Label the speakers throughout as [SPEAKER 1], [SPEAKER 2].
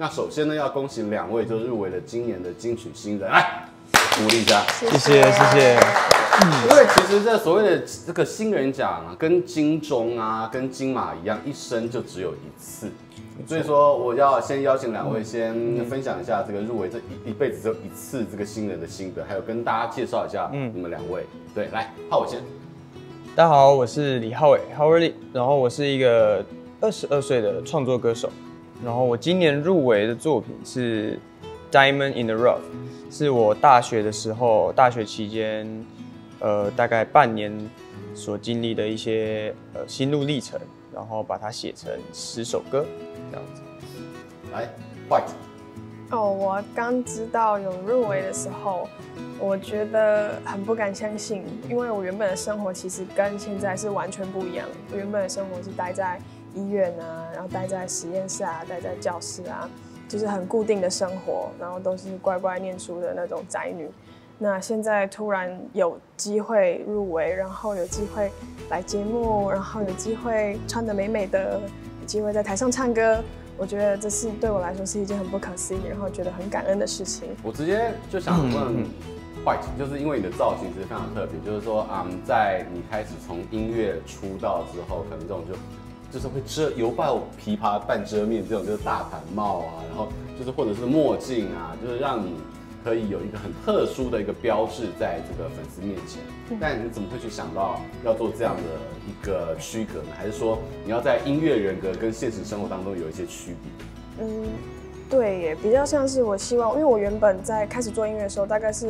[SPEAKER 1] 那首先呢，要恭喜2位就入围了今年的金曲新人，来鼓励一下，
[SPEAKER 2] 谢谢。
[SPEAKER 1] 因为其实这所谓的这个新人奖啊，跟金钟啊、跟金马一样，一生就只有一次。所以说，我要先邀请2位先分享一下这个入围这一辈子只有一次这个新人的心得，还有跟大家介绍一下你们2位。对，来，浩伟先。
[SPEAKER 2] 大家好，我是李浩伟 ，Howard Lee， 然后我是一个22岁的创作歌手，然后我今年入围的作品是《Diamond in the Rough》，是我大学的时候，大学期间，大概半年所经历的一些心路历程，然后把它写成10首歌，这样子。
[SPEAKER 1] 来 ，White。
[SPEAKER 3] 我刚知道有入围的时候，我觉得很不敢相信，因为我原本的生活其实跟现在是完全不一样。我原本的生活是待在医院啊，然后待在实验室啊，待在教室啊，就是很固定的生活，然后都是乖乖念书的那种宅女。那现在突然有机会入围，然后有机会来节目，然后有机会穿得美美的，有机会在台上唱歌。我觉得这是对我来说是一件很不可思议，然后觉得很感恩的事情。
[SPEAKER 1] 我直接就想问White，就是因为你的造型其实非常特别，就是说在你开始从音乐出道之后，可能这种就是会犹抱琵琶半遮面这种，就是大盘帽啊，然后就是或者是墨镜啊，就是让你可以有一个很特殊的一个标志在这个粉丝面前。但你怎么会去想到要做这样的一个区隔呢？还是说你要在音乐人格跟现实生活当中有一些区别？
[SPEAKER 3] 对耶，比较像是我希望，因为我原本在开始做音乐的时候，大概是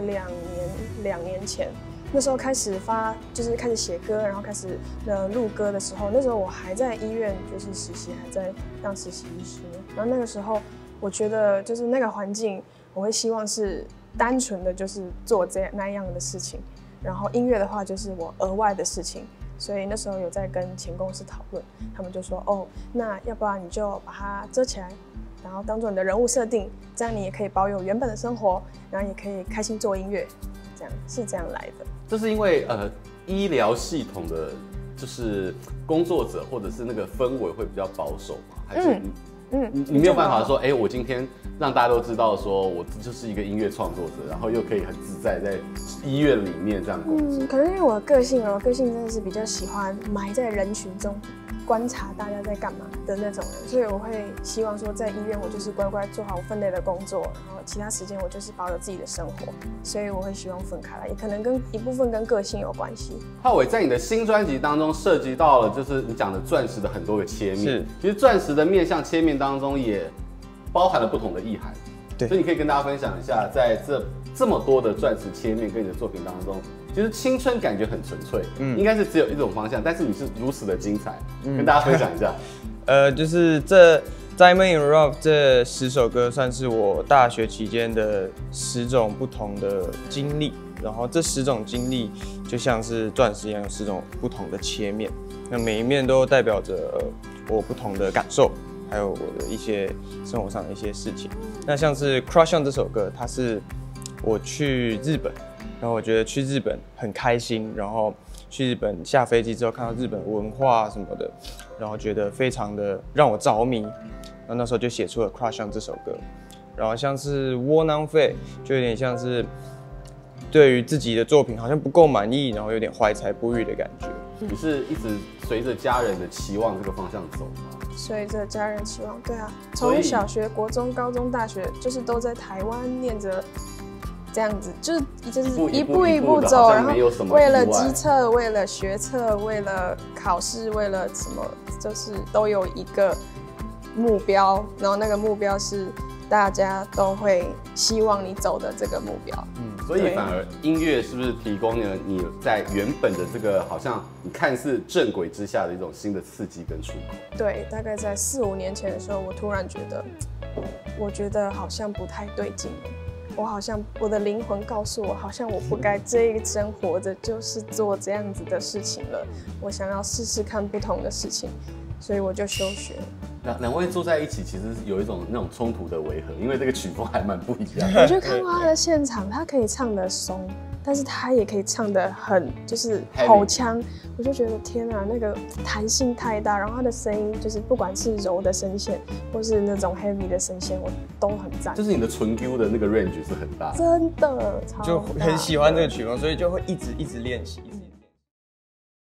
[SPEAKER 3] 2年前，那时候开始就是开始写歌，然后开始录歌的时候，那时候我还在医院就是实习，还在当实习医师。然后那个时候，我觉得就是那个环境，我会希望是单纯的就是做那样的事情，然后音乐的话就是我额外的事情。所以那时候有在跟前公司讨论，他们就说那要不然你就把它遮起来，然后当做你的人物设定，这样你也可以保有原本的生活，然后也可以开心做音乐，这样来的。
[SPEAKER 1] 这是因为医疗系统的就是工作者或者是那个氛围会比较保守吗？还是你没有办法说，我今天让大家都知道说我就是一个音乐创作者，然后又可以很自在在医院里面这样工作。
[SPEAKER 3] 可能因为我的个性真的是比较喜欢埋在人群中，观察大家在干嘛的那种人，所以我会希望说，在医院我就是乖乖做好我分内的工作，然后其他时间我就是保有自己的生活，所以我会希望分开来，也可能一部分跟个性有关系。
[SPEAKER 1] 浩伟在你的新专辑当中涉及到了，就是你讲的钻石的很多个切面，
[SPEAKER 2] 是，
[SPEAKER 1] 其实钻石的面向切面当中也包含了不同的意涵，
[SPEAKER 2] 对，
[SPEAKER 1] 所以你可以跟大家分享一下，在这么多的钻石切面跟你的作品当中，其实青春感觉很纯粹，应该是只有一种方向，但是你是如此的精彩，跟大家分享一下。
[SPEAKER 2] 就是这《Diamond in the Rough》这10首歌，算是我大学期间的10种不同的经历，然后这10种经历就像是钻石一样，有10种不同的切面，那每一面都代表着我不同的感受，还有我的一些生活上的一些事情。那像是《Crush on》这首歌，它是我去日本，然后我觉得去日本很开心，然后去日本下飞机之后看到日本文化什么的，然后觉得非常的让我着迷，然后那时候就写出了《Crush on》这首歌。然后像是窝囊废，就有点像是对于自己的作品好像不够满意，然后有点怀才不遇的感觉。
[SPEAKER 1] 你是一直随着家人的期望这个方向走吗？
[SPEAKER 3] 随着家人期望，对啊，从小学、国中、高中、大学，就是都在台湾念着。这样子就是一步一步走，然后为了基测，为了学测，为了考试，为了什么，就是都有一个目标，然后那个目标是大家都会希望你走的这个目标。
[SPEAKER 1] 所以反而音乐是不是提供了你在原本的这个好像你看似正轨之下的一种新的刺激跟出口？对，
[SPEAKER 3] 大概在4、5年前的时候，我突然觉得好像不太对劲。我的灵魂告诉我，好像我不该这一生活着就是做这样子的事情了。我想要试试看不同的事情，所以我就休学了。
[SPEAKER 1] 两位坐在一起，其实有一种那种冲突的违和，因为这个曲风还蛮不一样。
[SPEAKER 3] 我去看过他的现场，他可以唱得松， 但是他也可以唱得很就是吼腔，我就觉得天啊，那个弹性太大，然后他的声音就是不管是柔的声线，或是那种 heavy 的声线，我都很赞。
[SPEAKER 1] 就是你的纯 Q 的那个 range 是很大的，
[SPEAKER 3] 真的，
[SPEAKER 2] 就很喜欢这个曲风，所以就会一直练习。